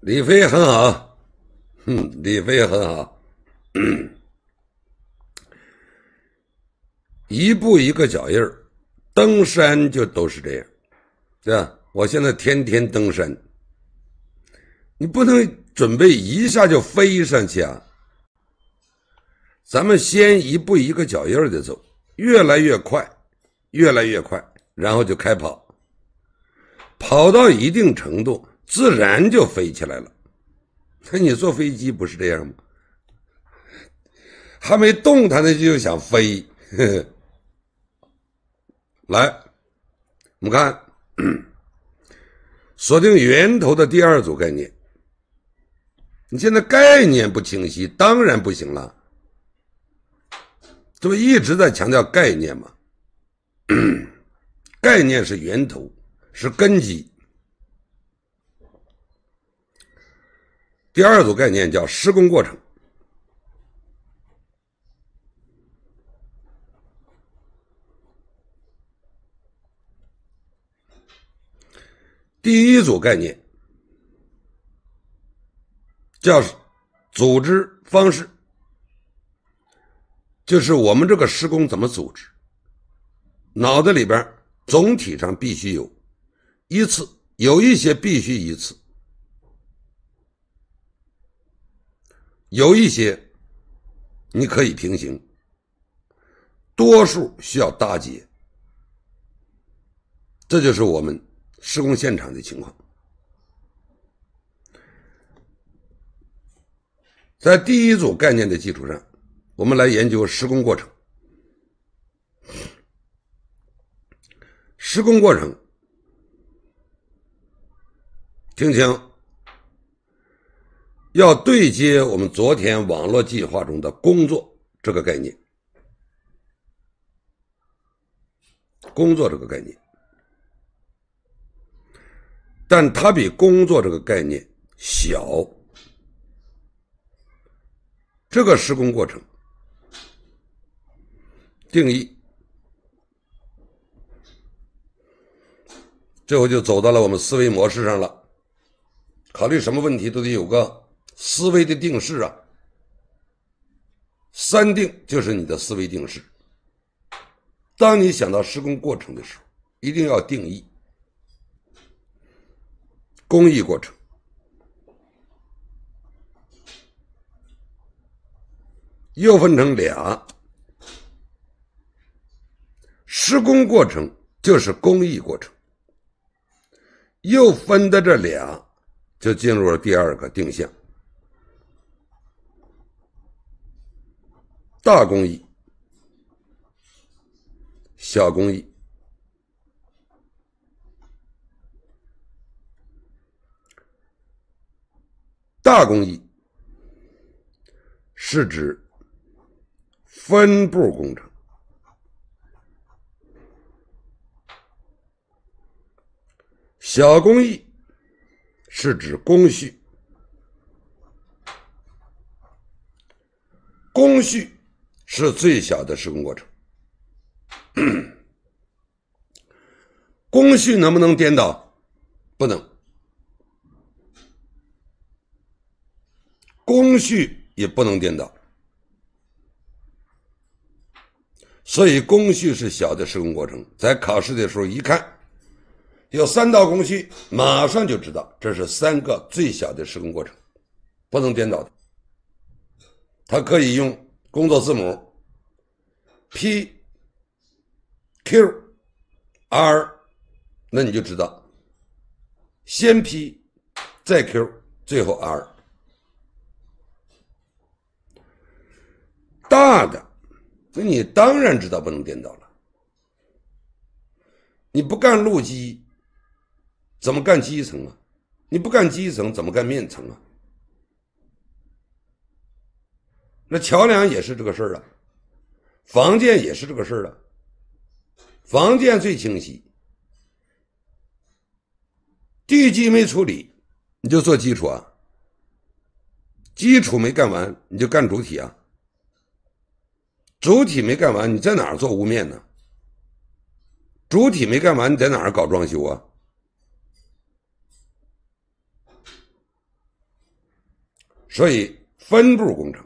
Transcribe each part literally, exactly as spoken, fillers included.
李飞很好，嗯，李飞很好，嗯，一步一个脚印儿，登山就都是这样，对吧？我现在天天登山，你不能准备一下就飞上去啊！咱们先一步一个脚印儿的走，越来越快，越来越快，然后就开跑，跑到一定程度，自然就飞起来了。那你坐飞机不是这样吗？还没动弹呢就想飞，呵呵。来，我们看，锁定源头的第二组概念。你现在概念不清晰，当然不行了。这不一直在强调概念吗？概念是源头，是根基。第二组概念叫施工过程。第一组概念叫组织方式，就是我们这个施工怎么组织，脑袋里边总体上必须有一次，有一些必须一次，有一些你可以平行，多数需要搭结，这就是我们施工现场的情况。在第一组概念的基础上，我们来研究施工过程。施工过程，听清，要对接我们昨天网络计划中的工作这个概念。工作这个概念，但它比工作这个概念小。这个施工过程定义，这回就走到了我们思维模式上了。考虑什么问题都得有个思维的定式啊。三定就是你的思维定式。当你想到施工过程的时候，一定要定义。工艺过程，又分成俩，施工过程就是工艺过程，又分的这俩就进入了第二个定向。大工艺，小工艺。大工艺是指分部工程，小工艺是指工序。工序是最小的施工过程。工序能不能颠倒？不能。工序也不能颠倒。所以工序是小的施工过程，在考试的时候一看有三道工序，马上就知道这是三个最小的施工过程，不能颠倒的。它可以用工作字母 P Q R， 那你就知道先 P 再 Q 最后 R。 大的那你当然知道不能颠倒了。你不干路基怎么干基层啊？你不干基层怎么干面层啊？那桥梁也是这个事儿啊，房建也是这个事儿啊。房建最清晰，地基没处理你就做基础啊，基础没干完你就干主体啊，主体没干完你在哪儿做屋面呢？主体没干完你在哪儿搞装修啊？ 所以分部工程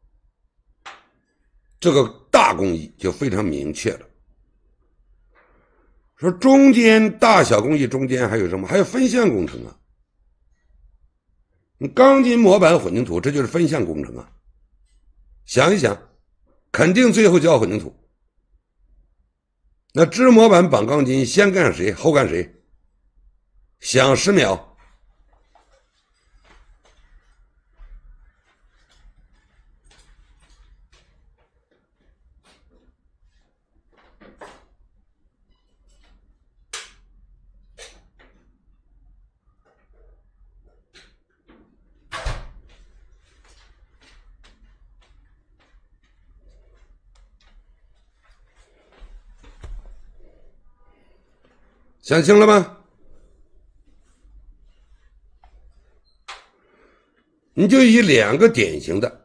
这个大工艺就非常明确了。说中间大小工艺中间还有什么？还有分项工程啊。你钢筋模板混凝土，这就是分项工程啊。想一想，肯定最后就要混凝土。那支模板绑钢筋，先干谁后干谁？想十秒。想清了吗？你就以两个典型的，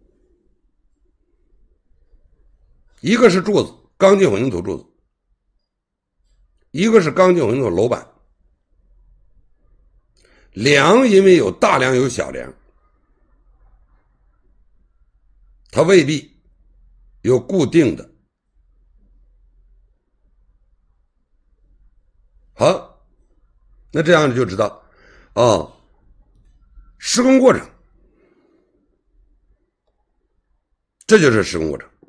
一个是柱子，钢筋混凝土柱子，一个是钢筋混凝土楼板。梁因为有大梁有小梁，它未必有固定的。好，那这样就知道哦，施工过程，这就是施工过程。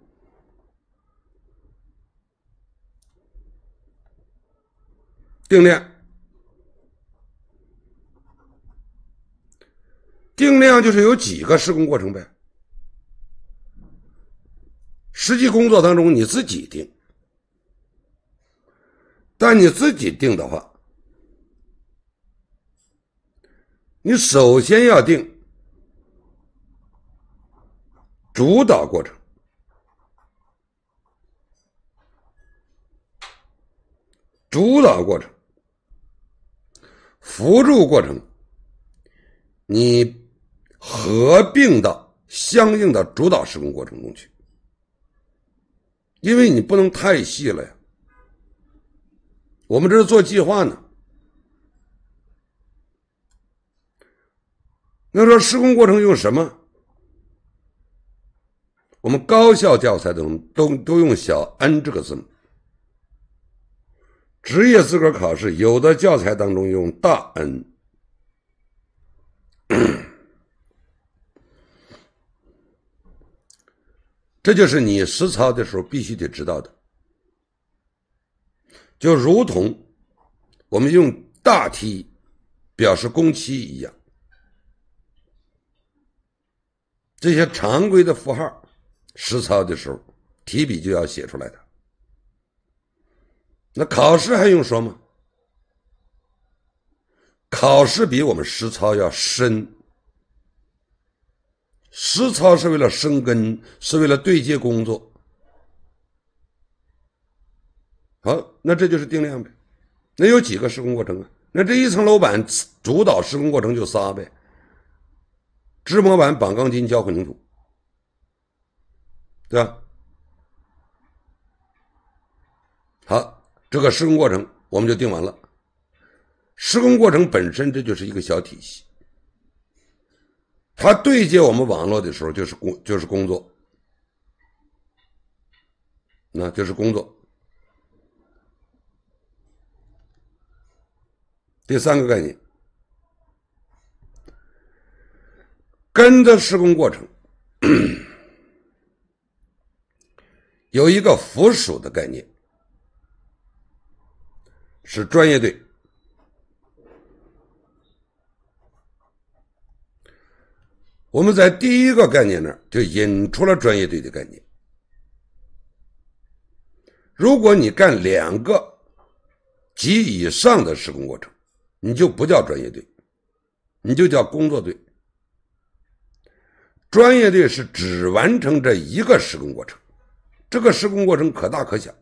定量，定量就是有几个施工过程呗。实际工作当中你自己定，但你自己定的话，你首先要定主导过程，主导过程，辅助过程，你合并到相应的主导施工过程中去，因为你不能太细了呀。我们这是做计划呢。那说施工过程用什么？我们高校教材都都都用小 n 这个字母。职业资格考试有的教材当中用大 N。这就是你实操的时候必须得知道的。就如同我们用大 T 表示工期一样，这些常规的符号实操的时候提笔就要写出来的。那考试还用说吗？考试比我们实操要深，实操是为了生根，是为了对接工作。好，那这就是定量呗。那有几个施工过程啊？那这一层楼板主导施工过程就仨呗：支模板、绑钢筋、浇混凝土，对吧？好，这个施工过程我们就定完了。施工过程本身这就是一个小体系，它对接我们网络的时候就是工就是工作，那就是工作。第三个概念，跟着施工过程有一个附属的概念，是专业队。我们在第一个概念那儿就引出了专业队的概念。如果你干两个及以上的施工过程，你就不叫专业队，你就叫工作队。专业队是只完成这一个施工过程，这个施工过程可大可小。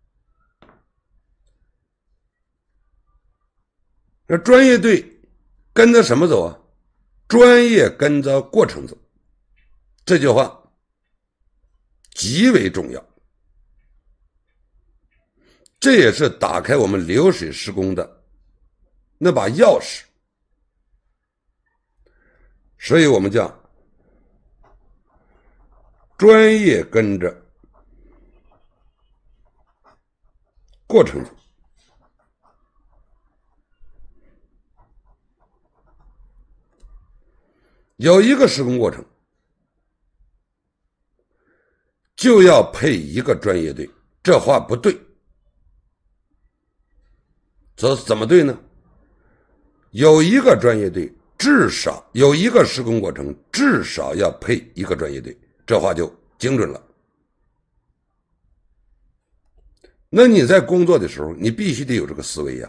那专业队跟着什么走啊？专业跟着过程走，这句话极为重要，这也是打开我们流水施工的那把钥匙。所以我们叫专业跟着过程走。有一个施工过程，就要配一个专业队，这话不对。这怎么对呢？有一个专业队，至少有一个施工过程，至少要配一个专业队，这话就精准了。那你在工作的时候，你必须得有这个思维呀。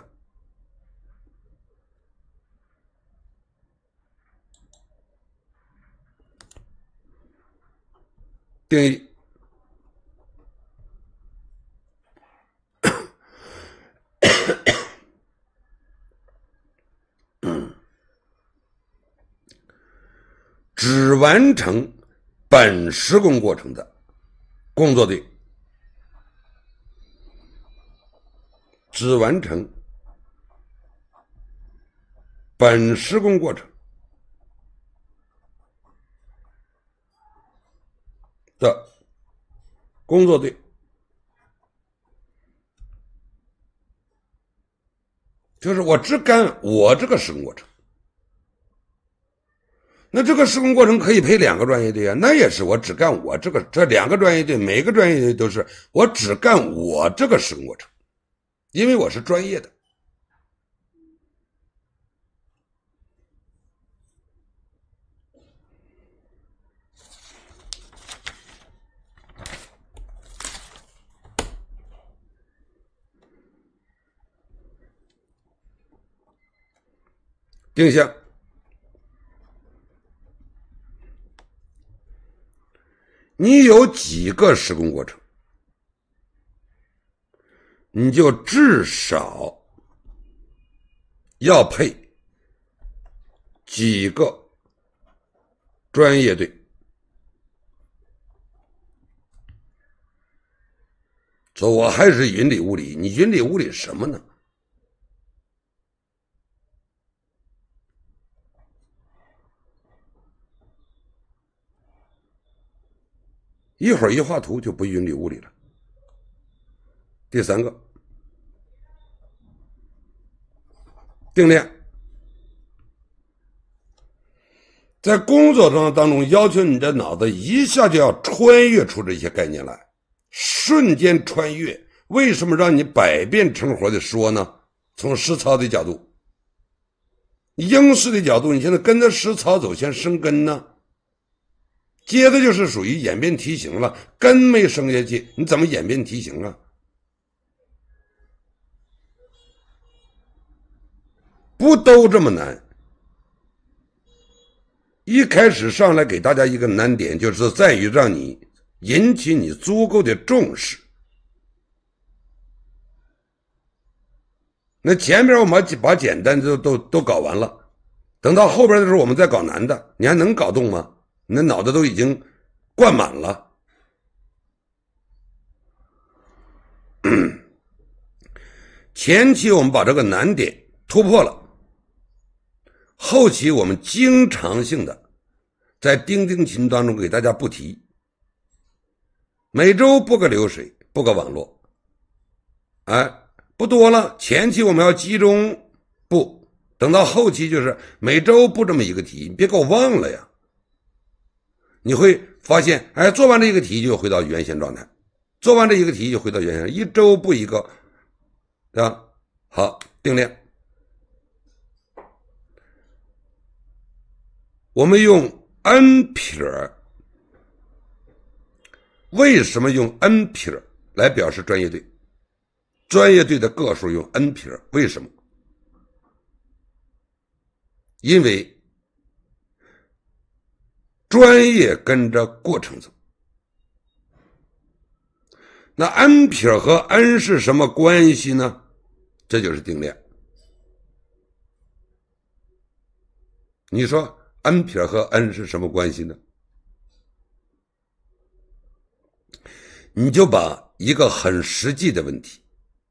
定义，只完成本施工过程的工作队，只完成本施工过程的工作队，就是我只干我这个施工过程。那这个施工过程可以配两个专业队啊，那也是我只干我这个，这两个专业队，每个专业队都是我只干我这个施工过程，因为我是专业的。定向，你有几个施工过程，你就至少要配几个专业队。说我还是云里雾里，你云里雾里什么呢？一会儿一画图就不云里雾里了。第三个，定量，在工作当中要求你的脑子一下就要穿越出这些概念来，瞬间穿越。为什么让你百变成活的说呢？从实操的角度，应试的角度，你现在跟着实操走，先生根呢。接着就是属于演变题型了，根没生下去，你怎么演变题型啊？不都这么难？一开始上来给大家一个难点，就是在于让你引起你足够的重视。那前面我们把简单的都都都搞完了，等到后边的时候我们再搞难的，你还能搞动吗？你的脑子都已经灌满了。前期我们把这个难点突破了，后期我们经常性的在钉钉群当中给大家布题，每周布个流水，布个网络，哎，不多了。前期我们要集中布，等到后期就是每周布这么一个题，你别给我忘了呀。你会发现，哎，做完这一个题就回到原先状态，做完这一个题就回到原先，一周布一个，对吧？好，定量。我们用 n 撇，为什么用 n 撇来表示专业队？专业队的个数用 n 撇，为什么？因为专业跟着过程走。那 n 撇和 n 是什么关系呢？这就是定量。你说 n 撇和 n 是什么关系呢？你就把一个很实际的问题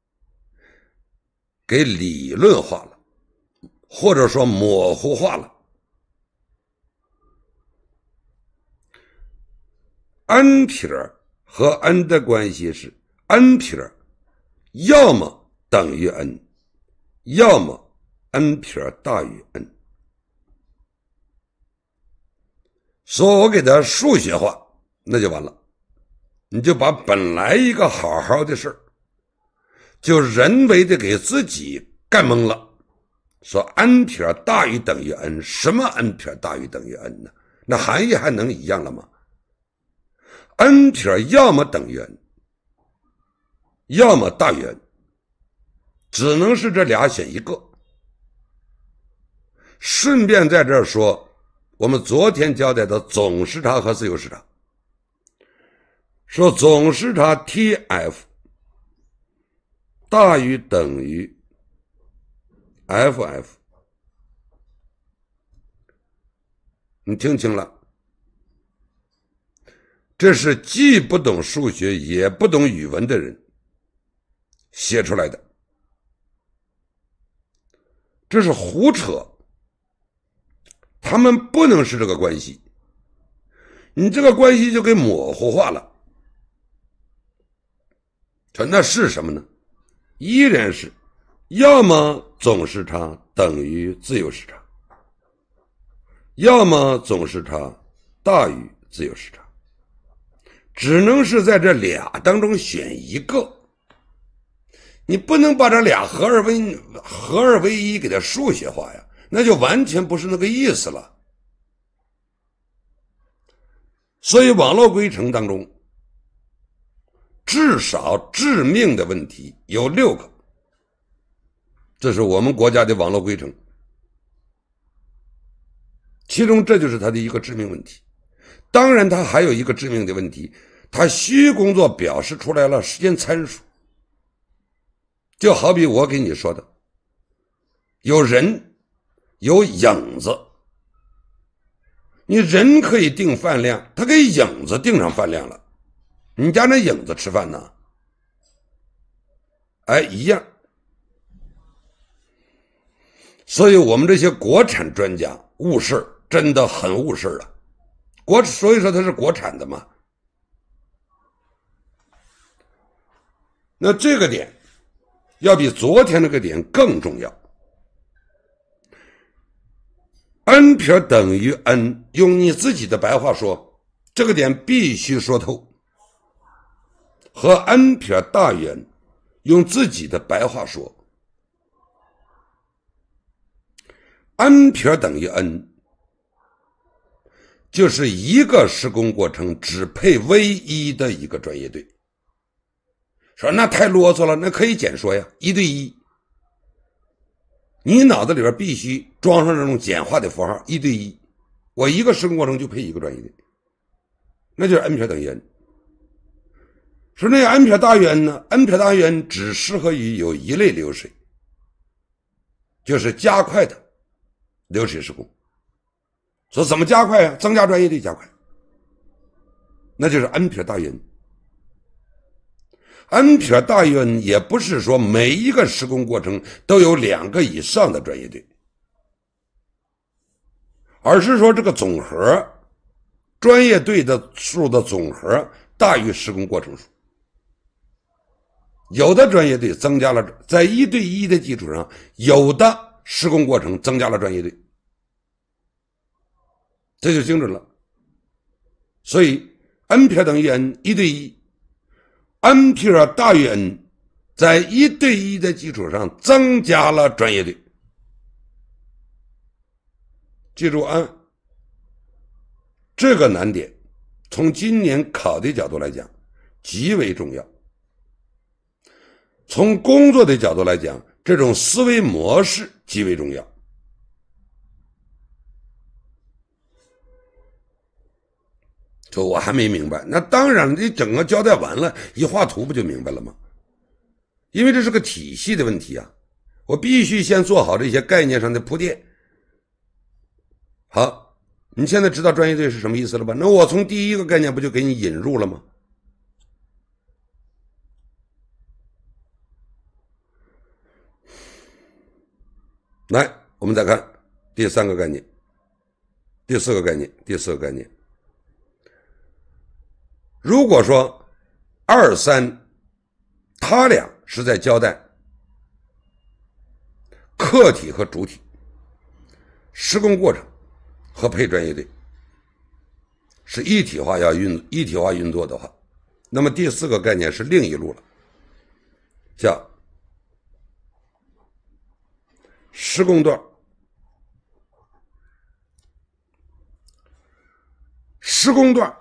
给理论化了，或者说模糊化了。 n 撇和 n 的关系是 n 撇要么等于 n， 要么 n 撇大于 n。说我给它数学化，那就完了，你就把本来一个好好的事儿，就人为的给自己干懵了。说 n 撇大于等于 n， 什么 n 撇大于等于 n 呢？那含义还能一样了吗？ n 撇要么等于 n， 要么大于 n， 只能是这俩选一个。顺便在这儿说，我们昨天交代的总时差和自由时差，说总时差 T F 大于等于 F F， 你听清了，这是既不懂数学也不懂语文的人写出来的，这是胡扯，他们不能是这个关系，你这个关系就给模糊化了。那是什么呢？依然是要么总时差等于自由时差，要么总时差大于自由时差，只能是在这俩当中选一个。你不能把这俩合二为合二为一给它数学化呀，那就完全不是那个意思了。所以网络规程当中至少致命的问题有六个，这是我们国家的网络规程，其中这就是它的一个致命问题。当然它还有一个致命的问题，它虚工作表示出来了时间参数，就好比我给你说的，有人有影子，你人可以定饭量，他给影子定上饭量了，你家那影子吃饭呢？哎，一样。所以我们这些国产专家误事真的很误事了，国所以说它是国产的嘛。那这个点要比昨天那个点更重要。n 撇等于 n， 用你自己的白话说，这个点必须说透。和 n 撇大于 n， 用自己的白话说 n 撇等于 n， 就是一个施工过程只配唯一的一个专业队。说那太啰嗦了，那可以简说呀，一对一。你脑子里边必须装上这种简化的符号，一对一，我一个施工过程就配一个专业队，那就是 n 撇等于 n。说那 n 撇大于 n 呢 ？n 撇大于 n 只适合于有一类流水，就是加快的流水施工。说怎么加快啊？增加专业队加快，那就是 n 撇大于 n。n 撇大于 n 也不是说每一个施工过程都有两个以上的专业队，而是说这个总和专业队的数的总和大于施工过程数。有的专业队增加了，在一对一的基础上，有的施工过程增加了专业队，这就精准了。所以 n 撇等于 n 一对一，n 撇大于 n， 在一对一的基础上增加了专业队。记住啊，这个难点从今年考的角度来讲极为重要。从工作的角度来讲，这种思维模式极为重要。这我还没明白，那当然你整个交代完了，一画图不就明白了吗？因为这是个体系的问题啊，我必须先做好这些概念上的铺垫。好，你现在知道专业队是什么意思了吧？那我从第一个概念不就给你引入了吗？来，我们再看第三个概念，第四个概念，第四个概念。 如果说二三他俩是在交代客体和主体、施工过程和配专业队是一体化要运一体化运作的话，那么第四个概念是另一路了，叫施工段。施工段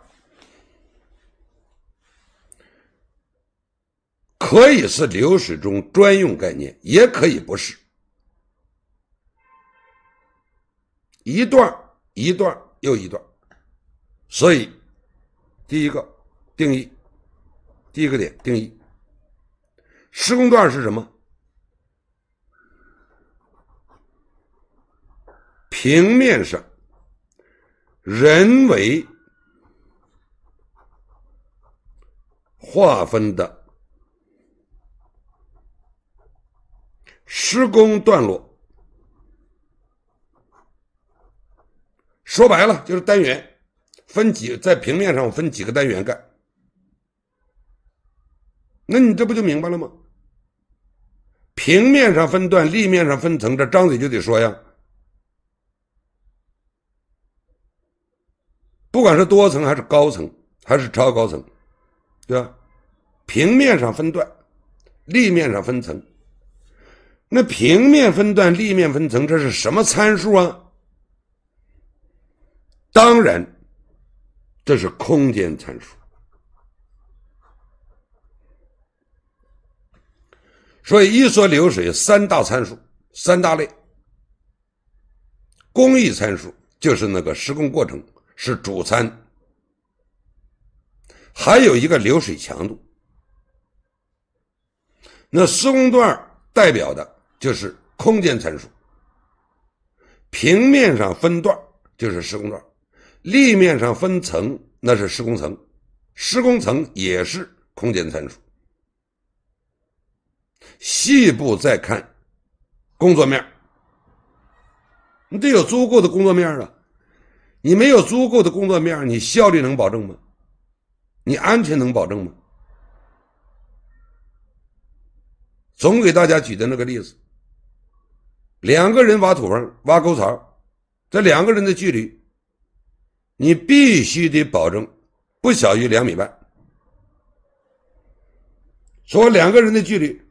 可以是流水中专用概念，也可以不是。一段一段又一段，所以第一个定义，第一个点定义，施工段是什么？平面上人为划分的施工段落，说白了就是单元，分几在平面上分几个单元干。那你这不就明白了吗？平面上分段，立面上分层，这张嘴就得说呀。不管是多层还是高层还是超高层，对吧？平面上分段，立面上分层。那平面分段，立面分层，这是什么参数啊？当然，这是空间参数。所以一说流水三大参数，三大类。工艺参数就是那个施工过程是主参，还有一个流水强度。那施工段代表的就是空间参数，平面上分段就是施工段，立面上分层那是施工层，施工层也是空间参数。细部再看工作面，你得有足够的工作面啊，你没有足够的工作面，你效率能保证吗？你安全能保证吗？总给大家举的那个例子，两个人挖土缝挖沟槽，这两个人的距离你必须得保证不小于两米半。说两个人的距离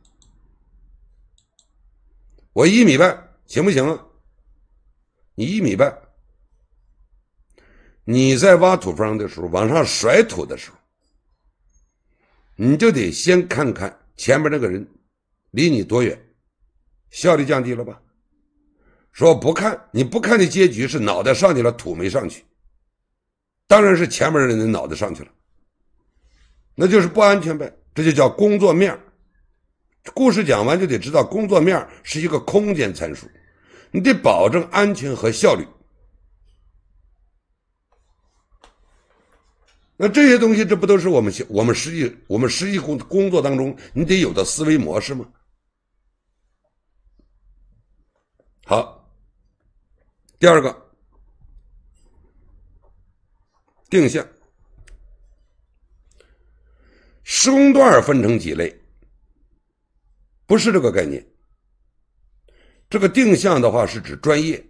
我一米半行不行啊？你一米半，你在挖土缝的时候往上甩土的时候，你就得先看看前面那个人离你多远，效率降低了吧？说不看，你不看的结局是脑袋上去了，土没上去，当然是前面的人的脑袋上去了，那就是不安全呗，这就叫工作面。故事讲完就得知道工作面是一个空间参数，你得保证安全和效率。那这些东西，这不都是我们我们实际我们实际工工作当中你得有的思维模式吗？好，第二个定向。施工段分成几类，不是这个概念。这个定向的话是指专业，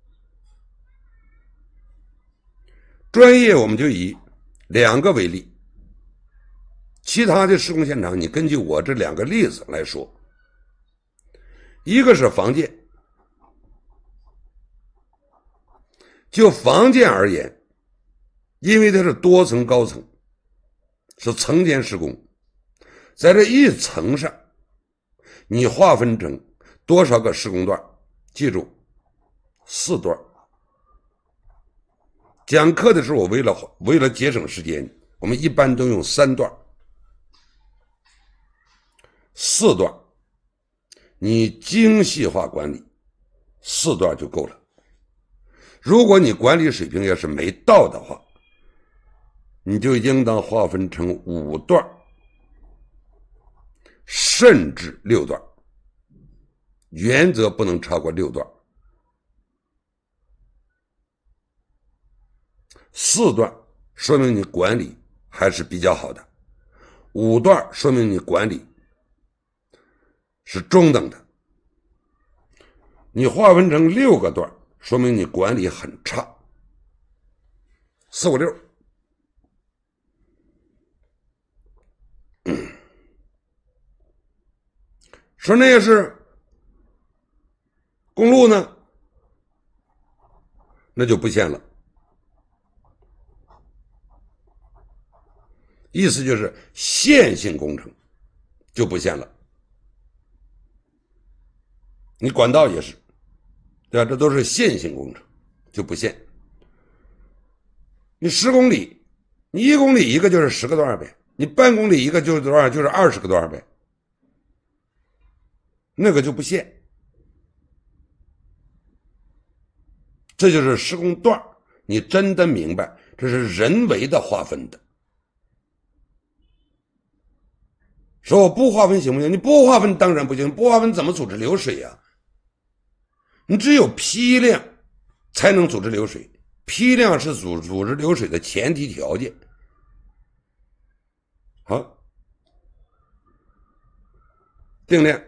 专业我们就以两个为例，其他的施工现场你根据我这两个例子来说。一个是房建，就房建而言，因为它是多层高层，是层间施工，在这一层上你划分成多少个施工段？记住，四段。讲课的时候我为了为了节省时间，我们一般都用三段。四段你精细化管理，四段就够了。如果你管理水平要是没到的话，你就应当划分成五段，甚至六段，原则不能超过六段。四段说明你管理还是比较好的，五段说明你管理是中等的，你划分成六个段说明你管理很差。四五六，嗯，说那个是公路呢，那就不限了，意思就是线性工程就不限了。你管道也是，对吧？这都是线性工程，就不限。你十公里，你一公里一个就是十个段呗，你半公里一个就是多少？就是二十个段呗，那个就不限。这就是施工段，你真的明白，这是人为的划分的。说我不划分行不行？你不划分当然不行，不划分怎么组织流水呀？你只有批量才能组织流水，批量是组组织流水的前提条件。好，定量。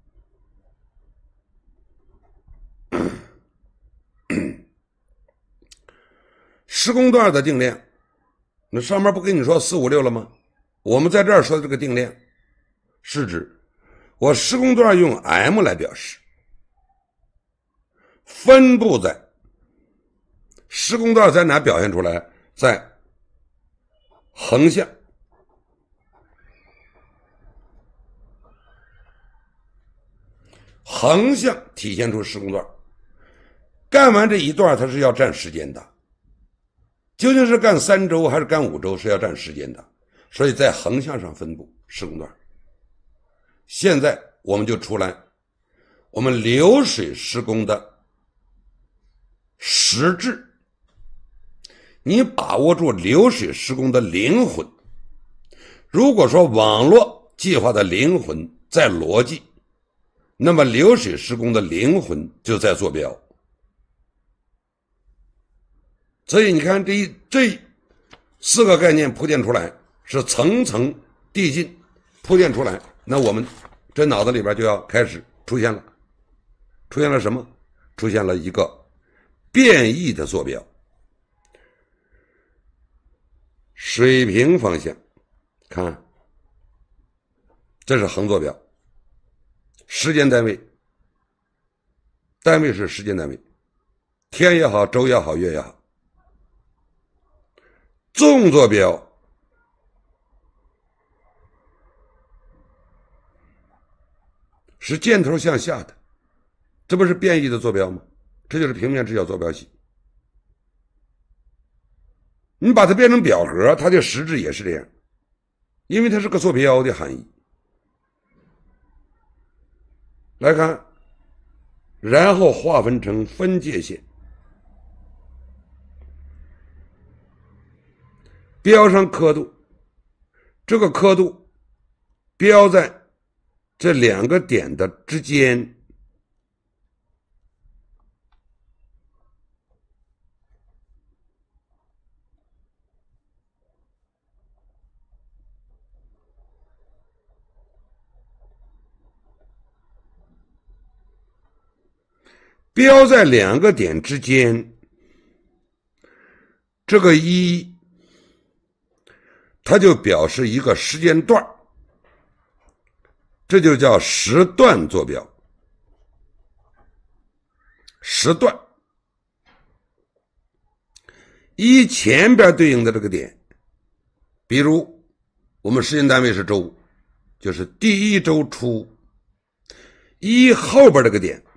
施工段的定量，那上面不跟你说四五六了吗？我们在这儿说的这个定量，是指我施工段用 M 来表示，分布在施工段在哪表现出来？在横向，横向体现出施工段。干完这一段它是要占时间的，究竟是干三周还是干五周是要占时间的，所以在横向上分布施工段。现在我们就出来我们流水施工的实质，你把握住流水施工的灵魂。如果说网络计划的灵魂在逻辑，那么流水施工的灵魂就在坐标。所以你看这一这四个概念铺垫出来，是层层递进铺垫出来，那我们这脑子里边就要开始出现了，出现了什么？出现了一个变异的坐标。水平方向，看，这是横坐标，时间单位，单位是时间单位，天也好，周也好，月也好。纵坐标是箭头向下的，这不是变异的坐标吗？这就是平面直角坐标系。你把它变成表格，它的实质也是这样，因为它是个坐标的含义。来看，然后划分成分界线，标上刻度，这个刻度标在这两个点的之间。标在两个点之间，这个一，它就表示一个时间段，这就叫时段坐标。时段一前边对应的这个点，比如我们时间单位是周，就是第一周初，一后边这个点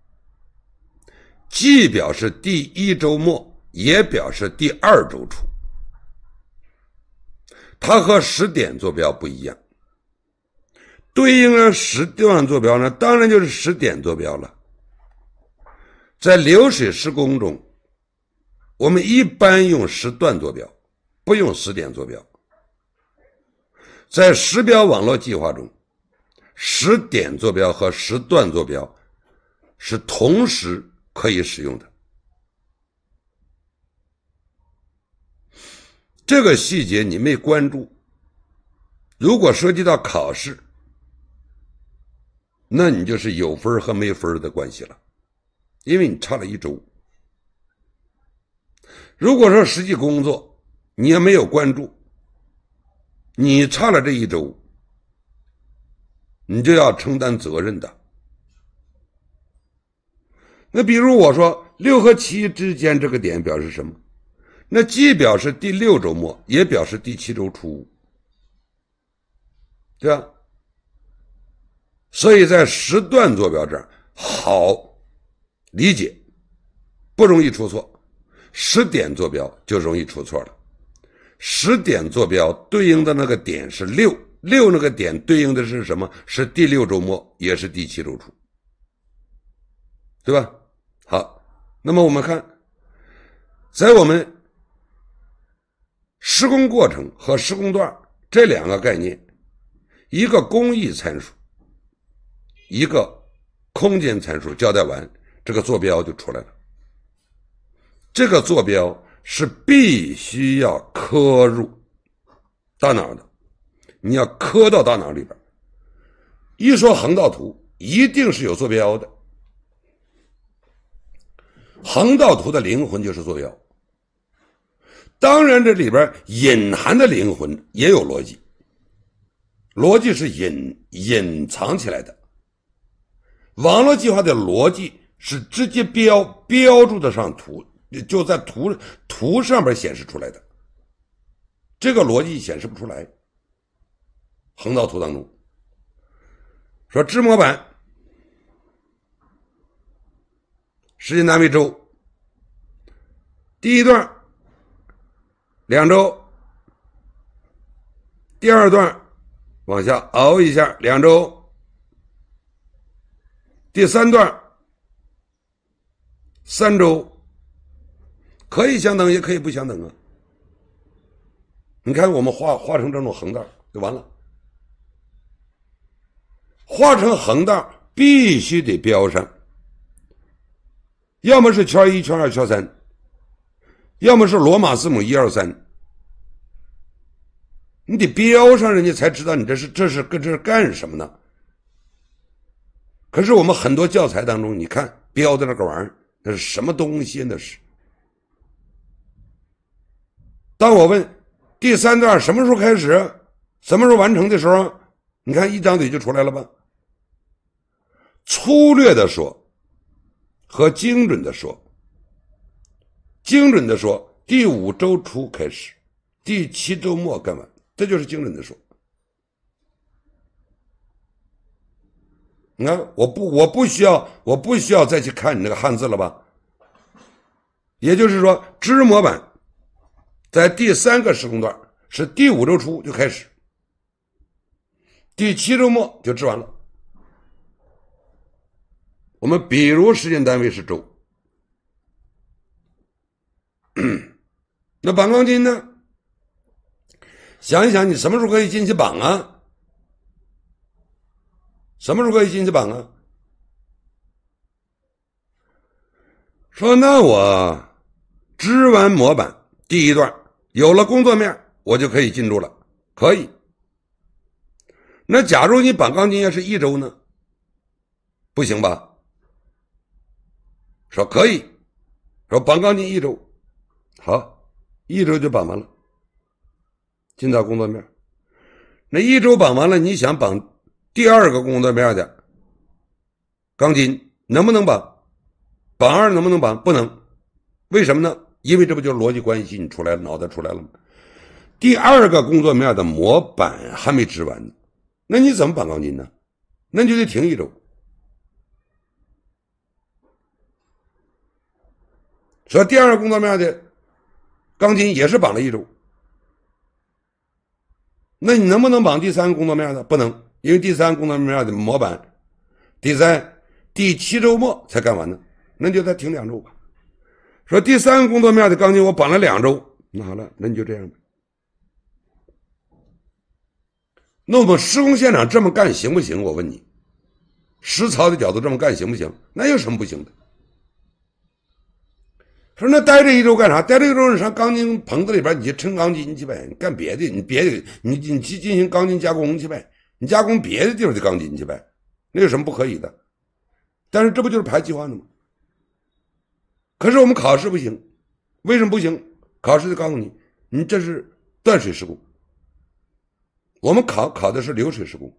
既表示第一周末，也表示第二周初。它和时点坐标不一样，对应的时段坐标呢，当然就是时点坐标了。在流水施工中，我们一般用时段坐标，不用时点坐标。在时标网络计划中，时点坐标和时段坐标是同时可以使用的。 这个细节你没关注，如果涉及到考试，那你就是有分和没分的关系了，因为你差了一周。如果说实际工作你也没有关注，你差了这一周，你就要承担责任的。那比如我说六和七之间这个点表示什么？那既表示第六周末，也表示第七周初，对吧？所以在时段坐标这儿好理解，不容易出错。时点坐标就容易出错了。时点坐标对应的那个点是六，六那个点对应的是什么？是第六周末，也是第七周初，对吧？好，那么我们看，在我们施工过程和施工段这两个概念，一个工艺参数，一个空间参数交代完，这个坐标就出来了。这个坐标是必须要刻入大脑的，你要刻到大脑里边。一说横道图，一定是有坐标的。横道图的灵魂就是坐标，当然这里边隐含的灵魂也有逻辑，逻辑是隐隐藏起来的。网络计划的逻辑是直接标标注的上图，就在图图上面显示出来的，这个逻辑显示不出来。横道图当中说支模板时间单位周，第一段两周，第二段往下熬一下两周，第三段三周，可以相等也可以不相等啊。你看我们画画成这种横道就完了，画成横道必须得标上，要么是圈一圈二圈三，要么是罗马字母一二三，你得标上，人家才知道你这是这是这是干什么呢？可是我们很多教材当中，你看标的那个玩意儿，那是什么东西？那是。当我问第三段什么时候开始，什么时候完成的时候，你看一张嘴就出来了吧？粗略的说和精准的说，精准的说第五周初开始，第七周末干完，这就是精准的说。你看我不我不需要我不需要再去看你那个汉字了吧？也就是说支模板在第三个施工段是第五周初就开始，第七周末就支完了。我们比如时间单位是周，那绑钢筋呢？想一想，你什么时候可以进去绑啊？什么时候可以进去绑啊？说那我织完模板第一段有了工作面，我就可以进驻了，可以。那假如你绑钢筋要是一周呢？不行吧？说可以，说绑钢筋一周，好，一周就绑完了，进到工作面。那一周绑完了，你想绑第二个工作面的钢筋能不能绑？绑二能不能绑？不能。为什么呢？因为这不就是逻辑关系，你出来了，脑袋出来了吗？第二个工作面的模板还没织完呢，那你怎么绑钢筋呢？那你就得停一周。说第二个工作面的钢筋也是绑了一周，那你能不能绑第三个工作面呢？不能，因为第三个工作面的模板第三第七周末才干完呢，那你就再停两周吧。说第三个工作面的钢筋我绑了两周，那好了，那你就这样吧。那我们施工现场这么干行不行？我问你，实操的角度这么干行不行？那有什么不行的？ 说那待这一周干啥？待这一周你上钢筋棚子里边，你去抻钢筋去呗，你干别的，你别的，你你去进行钢筋加工去呗，你加工别的地方的钢筋去呗，那有什么不可以的？但是这不就是排气化的吗？可是我们考试不行，为什么不行？考试就告诉你，你这是断水施工，我们考考的是流水施工。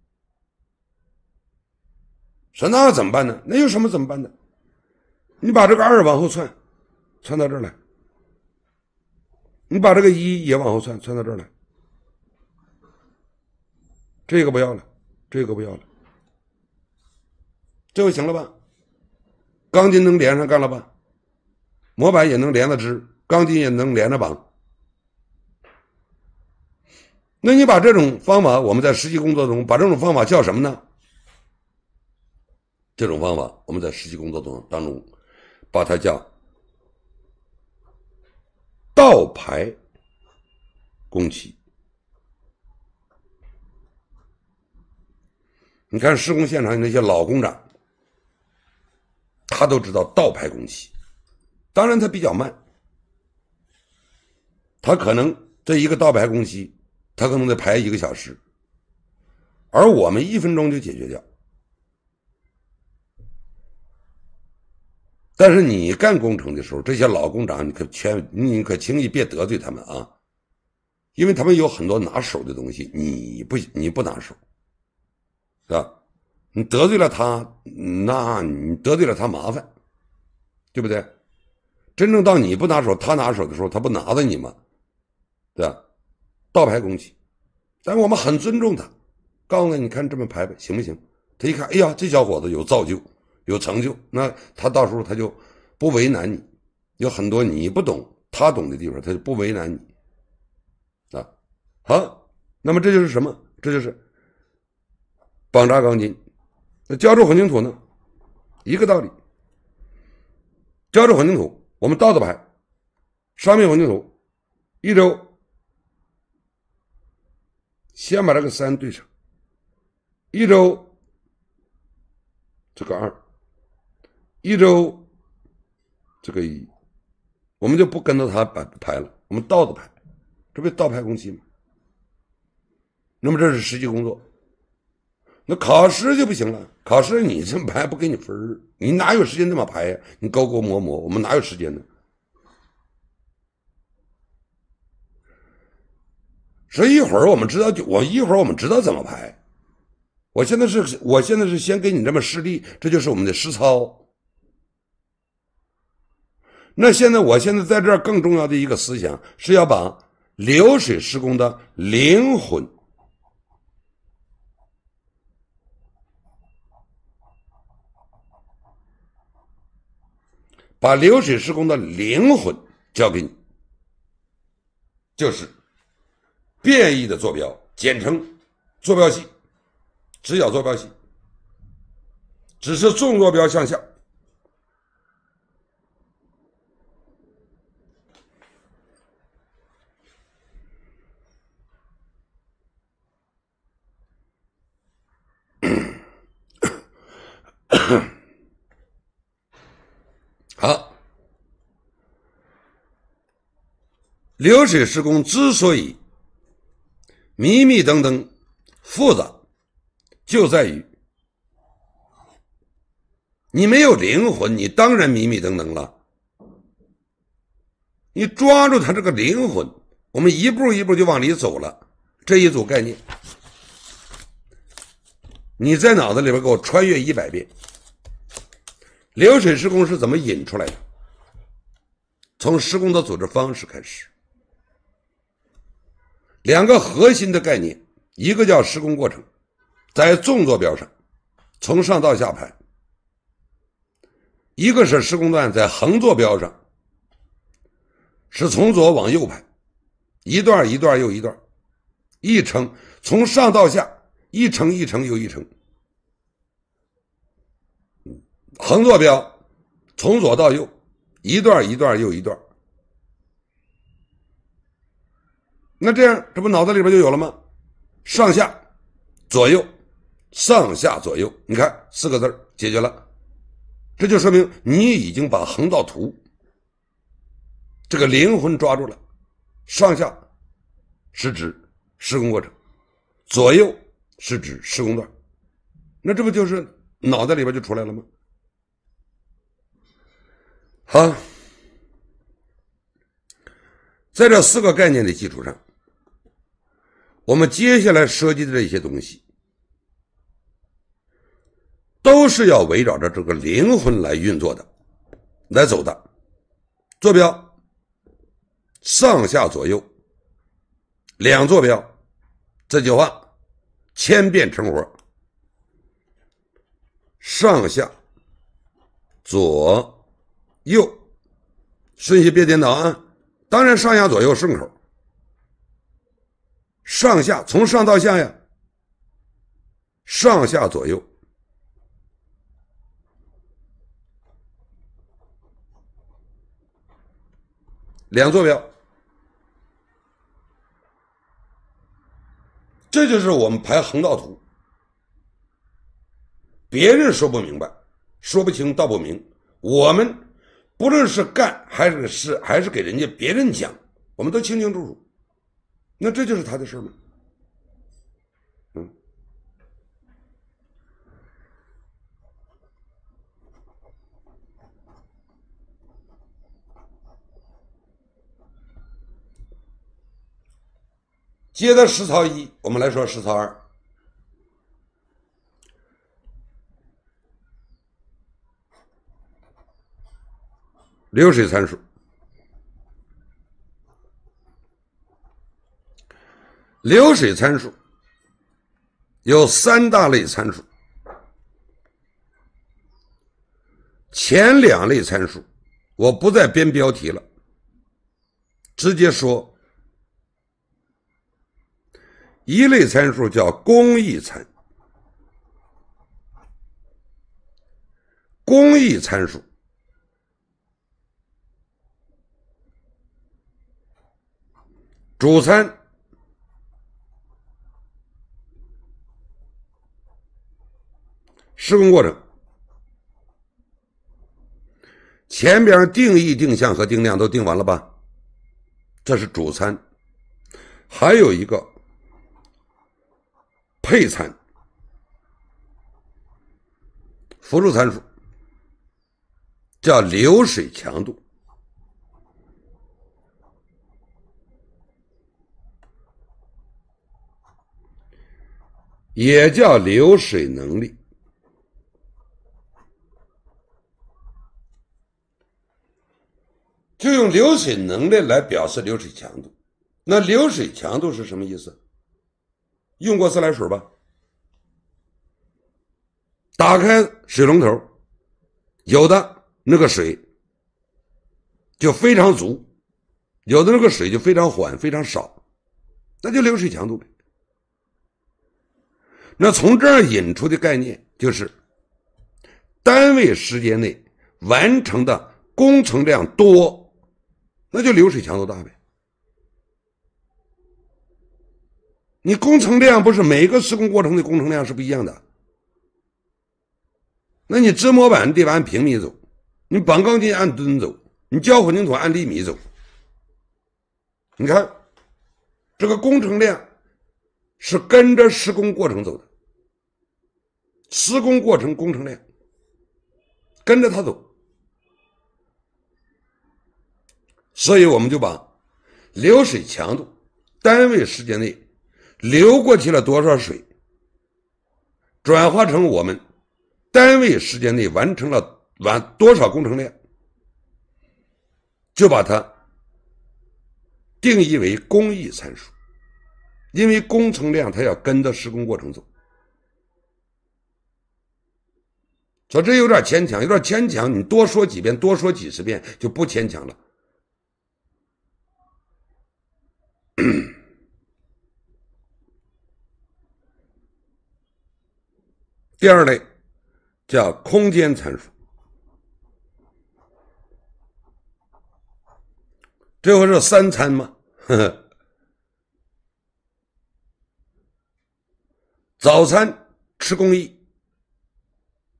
说那怎么办呢？那有什么怎么办呢？你把这个二往后窜，窜到这儿来，你把这个一也往后窜，窜到这儿来，这个不要了，这个不要了，这就行了吧？钢筋能连上干了吧？模板也能连着支，钢筋也能连着绑。那你把这种方法，我们在实际工作中把这种方法叫什么呢？这种方法我们在实际工作中当中把它叫倒排工期。你看施工现场那些老工长，他都知道倒排工期，当然他比较慢，他可能这一个倒排工期他可能得排一个小时，而我们一分钟就解决掉。但是你干工程的时候，这些老工长你可全你可轻易别得罪他们啊，因为他们有很多拿手的东西，你不你不拿手，是吧？你得罪了他，那你得罪了他麻烦，对不对？真正到你不拿手他拿手的时候，他不拿着你吗？对吧？倒排工期，但是我们很尊重他，告诉他你看这么排排行不行？他一看，哎呀，这小伙子有造就有成就，那他到时候他就不为难你，有很多你不懂他懂的地方，他就不为难你啊。好，那么这就是什么？这就是绑扎钢筋。那浇筑混凝土呢，一个道理。浇筑混凝土我们倒着排，上面混凝土一周先把这个三对上，一周这个二，一周这个一，我们就不跟着他排了，我们倒着排，这不是倒排工期吗？那么这是实际工作。那考试就不行了，考试你这么排不给你分儿，你哪有时间这么排呀？你勾勾磨磨，我们哪有时间呢？所以一会儿我们知道，我一会儿我们知道怎么排。我现在是，我现在是先给你这么示例，这就是我们的实操。那现在，我现在在这儿更重要的一个思想是要把流水施工的灵魂。把流水施工的灵魂交给你，就是变异的坐标，简称坐标系，直角坐标系，只是纵坐标向下。好，流水施工之所以迷迷瞪瞪复杂，就在于你没有灵魂，你当然迷迷瞪瞪了。你抓住它这个灵魂，我们一步一步就往里走了。这一组概念，你在脑子里边给我穿越一百遍。流水施工是怎么引出来的？从施工的组织方式开始，两个核心的概念，一个叫施工过程，在纵坐标上从上到下排，一个是施工段在横坐标上是从左往右排，一段一段又一段，一层从上到下，一层一层又一层。横坐标从左到右，一段一段又一段。那这样这不脑子里边就有了吗？上下左右，上下左右，你看四个字解决了。这就说明你已经把横道图这个灵魂抓住了，上下是指施工过程，左右是指施工段，那这不就是脑袋里边就出来了吗？好，在这四个概念的基础上，我们接下来涉及的这些东西都是要围绕着这个灵魂来运作的，来走的。坐标上下左右两坐标，这句话千变成活，上下左右顺序别颠倒啊，当然上下左右顺口，上下从上到下呀，上下左右，两坐标，这就是我们排横道图。别人说不明白，说不清道不明，我们不论是干还是是还是给人家别人讲，我们都清清楚楚，那这就是他的事吗？嗯，接着实操一，我们来说实操二。流水参数，流水参数有三大类参数，前两类参数我不再编标题了，直接说。一类参数叫公义参，公义参数主参施工过程，前边定义、定向和定量都定完了吧？这是主参，还有一个配参，辅助参数叫流水强度，也叫流水能力。就用流水能力来表示流水强度。那流水强度是什么意思？用过自来水吧？打开水龙头，有的那个水就非常足，有的那个水就非常缓非常少，那就流水强度呗。那从这儿引出的概念就是单位时间内完成的工程量多，那就流水强度大呗。你工程量不是每个施工过程的工程量是不一样的，那你支模板得按平米走，你绑钢筋按吨走，你浇混凝土按厘米走。你看这个工程量是跟着施工过程走的，施工过程工程量跟着它走，所以我们就把流水强度单位时间内流过去了多少水转化成我们单位时间内完成了完多少工程量，就把它定义为工义参数，因为工程量它要跟着施工过程走。说这有点牵强，有点牵强，你多说几遍，多说几十遍就不牵强了。第二类叫空间参数，这回是三参吗？呵呵，早餐吃工艺，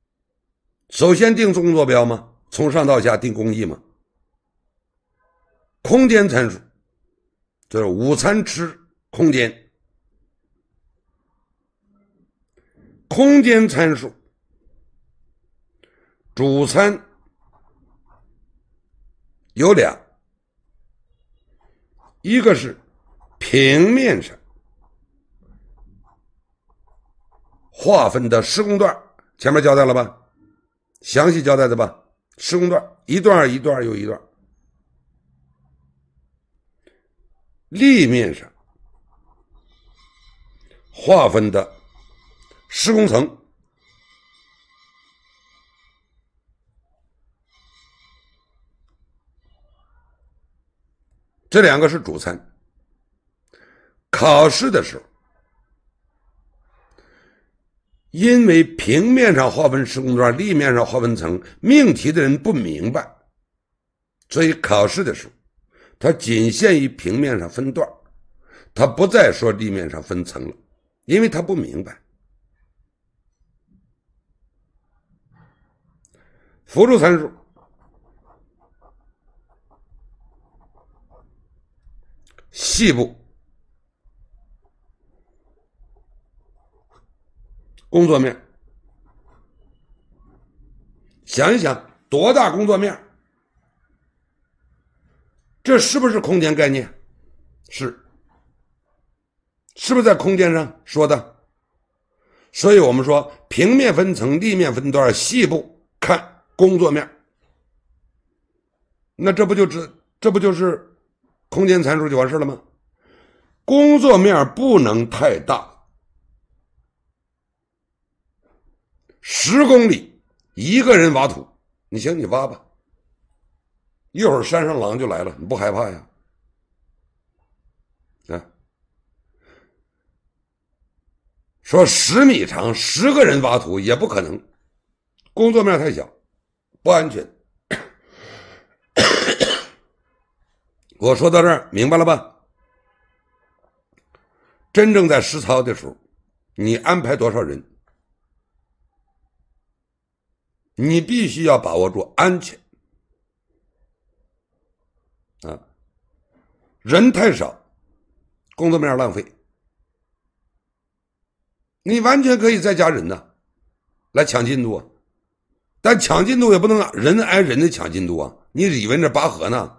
首先定工作标吗？从上到下定工艺吗？ 空间参数就是午餐吃空间，空间参数主餐有俩，一个是平面上划分的施工段，前面交代了吧，详细交代的吧，施工段一段一段又一段。立面上划分的施工层，这两个是主参。考试的时候，因为平面上划分施工段，立面上划分层，命题的人不明白，所以考试的时候它仅限于平面上分段，它不再说立面上分层了，因为它不明白。辅助参数细部工作面，想一想多大工作面，这是不是空间概念？是，是不是在空间上说的？所以我们说平面分层，立面分段，细部看工作面，那这不就是这不就是空间参数就完事了吗？工作面不能太大，十公里一个人挖土，你行你挖吧，一会儿山上狼就来了，你不害怕呀？啊，说十米长，十个人挖土也不可能，工作面太小，不安全。我说到这儿明白了吧？真正在实操的时候，你安排多少人，你必须要把握住安全啊！人太少，工作面浪费，你完全可以再加人呢，来抢进度啊！但抢进度也不能人挨人的抢进度啊！你以为那拔河呢？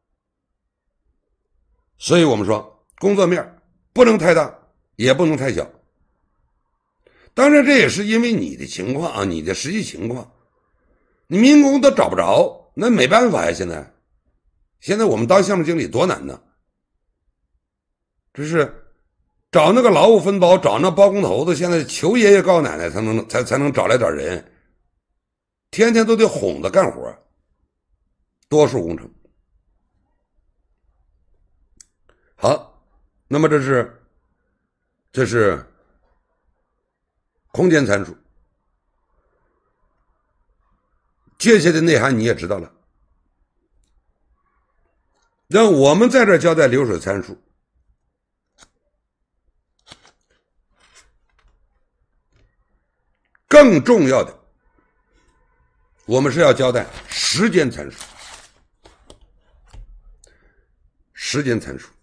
所以我们说工作面不能太大，也不能太小。当然这也是因为你的情况啊，你的实际情况，你民工都找不着，那没办法呀。现在现在我们当项目经理多难呢，这是找那个劳务分包，找那包工头子，现在求爷爷告奶奶才能才才能找来点人，天天都得哄着干活，多数工程。好，那么这是这是空间参数，确切的内涵你也知道了。让我们在这交代流水参数，更重要的，我们是要交代时间参数。时间参数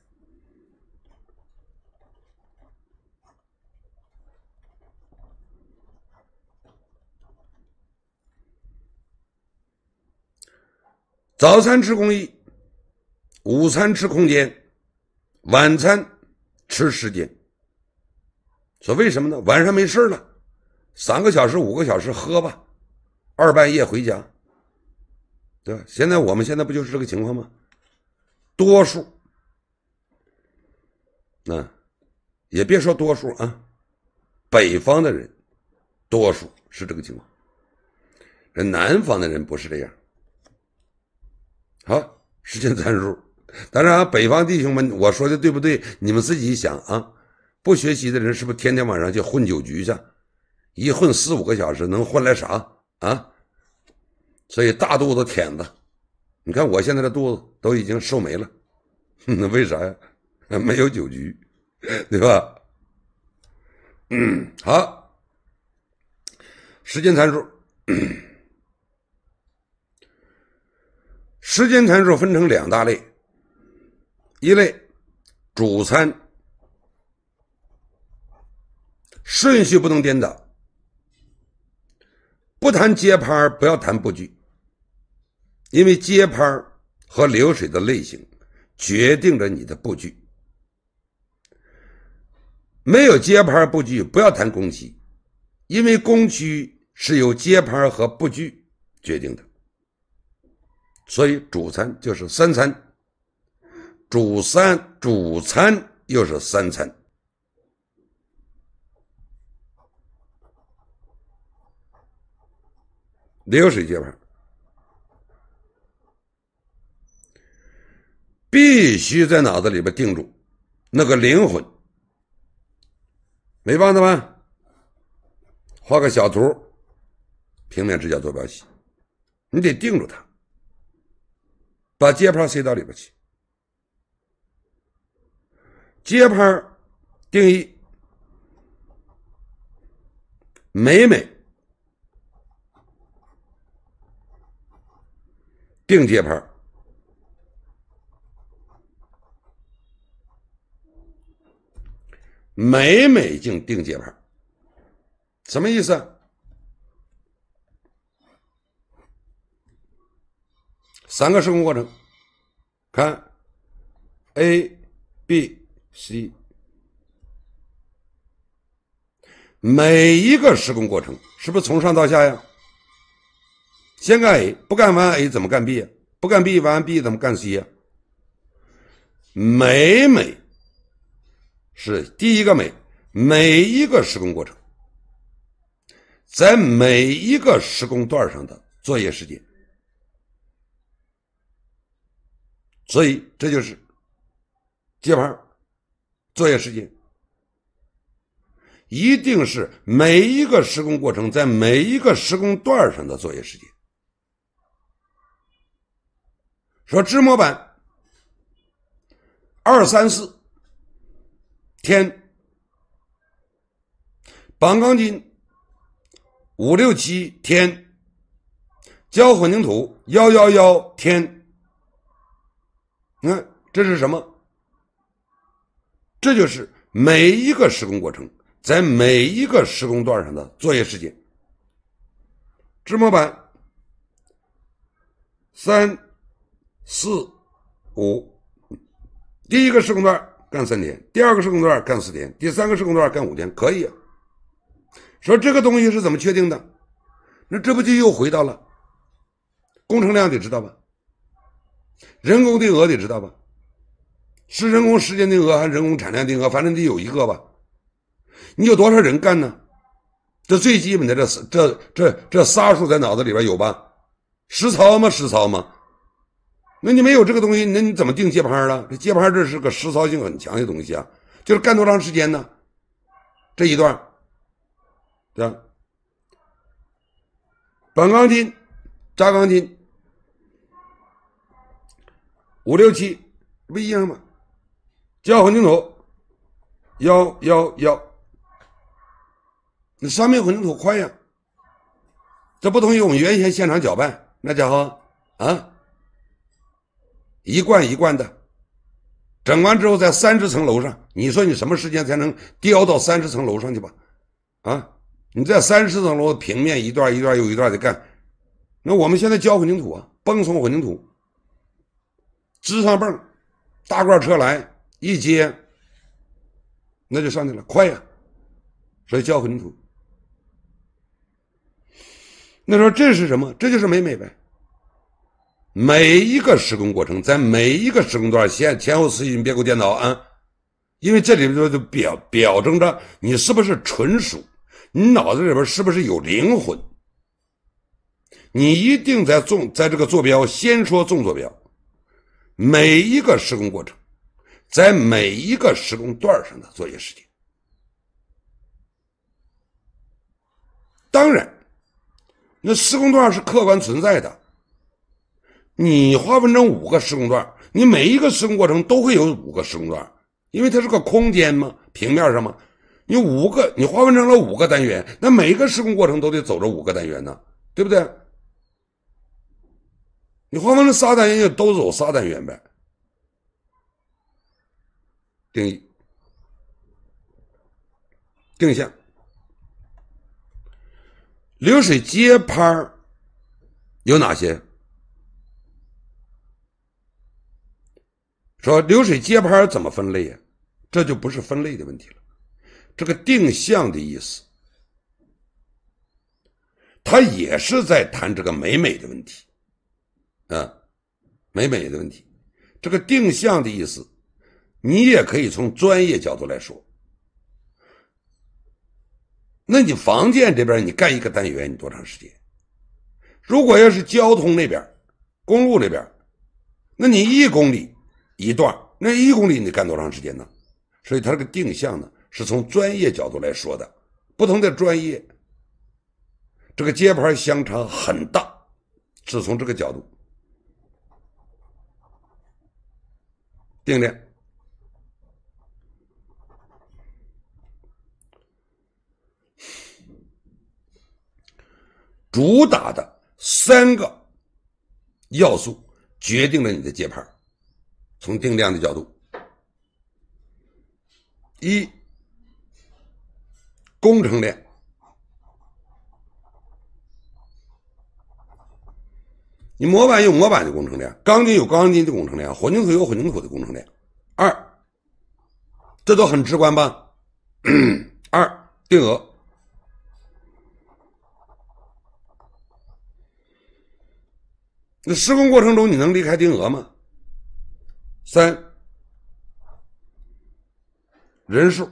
早餐吃工艺，午餐吃空间，晚餐吃时间。说为什么呢？晚上没事了，三个小时五个小时喝吧，二半夜回家，对吧？现在我们现在不就是这个情况吗？多数啊，也别说多数啊，北方的人多数是这个情况，人南方的人不是这样。好，时间参数，当然啊，北方弟兄们，我说的对不对？你们自己想啊。不学习的人是不是天天晚上去混酒局去？一混四五个小时，能混来啥啊？所以大肚子舔子，你看我现在的肚子都已经瘦没了，那为啥呀？没有酒局，对吧？嗯，好，时间参数。时间参数分成两大类， 一类主参，顺序不能颠倒，不谈接拍不要谈布局，因为接拍和流水的类型决定着你的布局。没有接拍布局不要谈攻击，因为攻击是由接拍和布局决定的。所以主参就是三参，主三主参又是三参。流水接拍必须在脑子里边定住那个灵魂，没办法吧？画个小图，平面直角坐标系，你得定住它，把接拍塞到里边去。接拍定义：每每定接拍，每每定定接拍，什么意思啊？三个施工过程，看 A、B、C， 每一个施工过程是不是从上到下呀？先干 A， 不干完 A 怎么干 B 呀？不干 B 完 B 怎么干 C 呀？每每是第一个每，每一个施工过程，在每一个施工段上的作业时间。所以这就是接拍作业时间，一定是每一个施工过程在每一个施工段上的作业时间。说支模板二三四天，绑钢筋五六七天，浇混凝土一一一天。你看这是什么？这就是每一个施工过程在每一个施工段上的作业时间。支模板三四五，第一个施工段干三天，第二个施工段干四天，第三个施工段干五天，可以啊。说这个东西是怎么确定的？那这不就又回到了工程量得知道吧，人工定额得知道吧，是人工时间定额还是人工产量定额，反正得有一个吧。你有多少人干呢？这最基本的这这这这仨数在脑子里边有吧？实操吗？实操吗？那你没有这个东西，那你怎么定接拍了？这接拍这是个实操性很强的东西啊，就是干多长时间呢？这一段，对吧？绑钢筋、扎钢筋，五六七不一样吗？浇混凝土，幺幺幺，你上面混凝土快呀，这不同于我们原先现场搅拌，那家伙啊。一罐一罐的整完之后在三十层楼上，你说你什么时间才能雕到三十层楼上去吧？啊，你在三十层楼平面一段一段又一段的干，那我们现在浇混凝土啊，崩松混凝土，支上泵，大罐车来一接，那就上去了，快呀！所以浇混凝土。那说这是什么？这就是美美呗。每一个施工过程，在每一个施工段前前后次序你别给我颠倒啊，因为这里边就表表征着你是不是纯熟，你脑子里边是不是有灵魂。你一定在纵在这个坐标先说纵坐标，每一个施工过程，在每一个施工段上的作业时间。当然，那施工段是客观存在的。你划分成五个施工段，你每一个施工过程都会有五个施工段，因为它是个空间嘛，平面上嘛，你五个你划分成了五个单元，那每一个施工过程都得走这五个单元呢，对不对？你划分成仨单元就都走仨单元呗。 定义、定向。流水接拍有哪些？说流水接拍怎么分类呀？这就不是分类的问题了。这个定向的意思，他也是在谈这个美美的问题啊，美美的问题。这个定向的意思，你也可以从专业角度来说。那你房建这边你干一个单元你多长时间？如果要是交通那边公路那边，那你一公里一段，那一公里你干多长时间呢？所以它这个定向呢是从专业角度来说的，不同的专业这个接拍相差很大，是从这个角度定量。主打的三个要素决定了你的接拍，从定量的角度。一，工程量。你模板有模板的工程量，钢筋有钢筋的工程量，混凝土有混凝土的工程量。二，这都很直观吧？二，定额。那施工过程中你能离开定额吗？三，人数，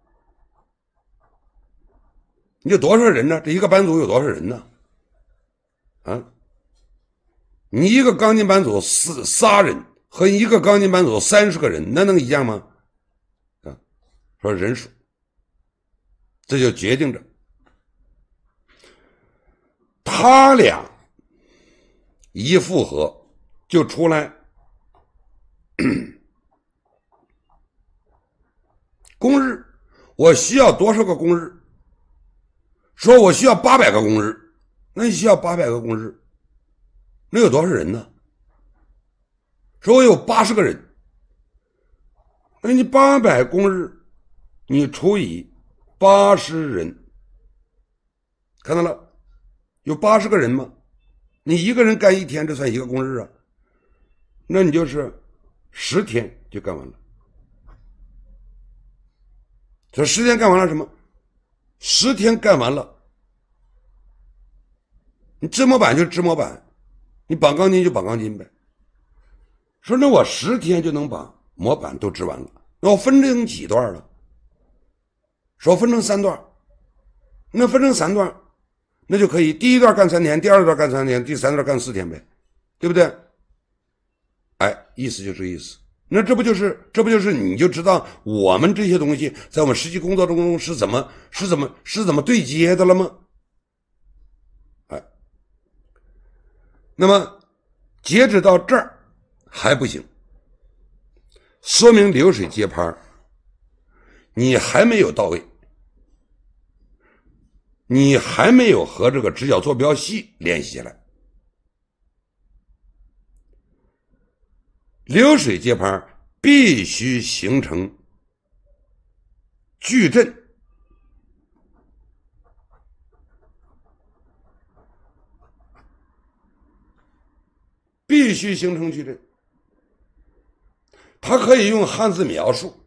你有多少人呢？这一个班组有多少人呢？啊，你一个钢筋班组四仨人和一个钢筋班组三十个人，那能一样吗？啊，说人数，这就决定着他俩一复合就出来工日，我需要多少个工日？说我需要八百个工日，那你需要八百个工日，那有多少人呢？说我有八十个人，那你八百工日你除以八十人，看到了有八十个人吗？你一个人干一天，这算一个工日啊，那你就是十天就干完了。这十天干完了什么？十天干完了，你织模板就织模板，你绑钢筋就绑钢筋呗。说那我十天就能把模板都织完了，那我分成几段了？说分成三段，那分成三段，那就可以第一段干三天，第二段干三天，第三段干四天呗，对不对？哎，意思就是意思。那这不就是这不就是你就知道我们这些东西在我们实际工作中是怎么是怎么是怎么对接的了吗？哎，那么截止到这儿还不行，说明流水接拍你还没有到位，你还没有和这个直角坐标系联系起来。流水接拍必须形成矩阵，必须形成矩阵。它可以用汉字描述，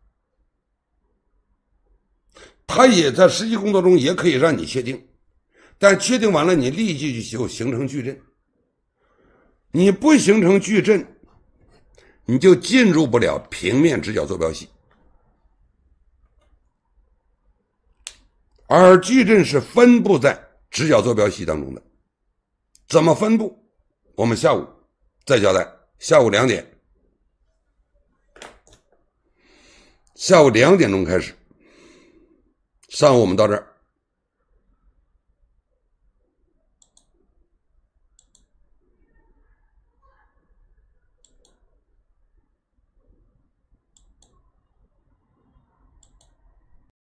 它也在实际工作中也可以让你确定，但确定完了你立即就形成矩阵。你不形成矩阵，你就进入不了平面直角坐标系，而矩阵是分布在直角坐标系当中的。怎么分布？我们下午再交代。下午两点，下午两点钟开始。上午我们到这儿。